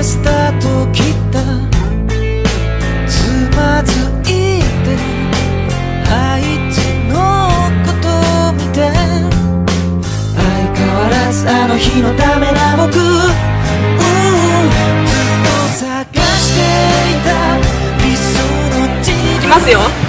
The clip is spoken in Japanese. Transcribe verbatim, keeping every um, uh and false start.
スタート切ったつまずいてあいつのことを見て相変わらずあの日のダメな僕、うん、ずっと探していた理想の自分いきますよ。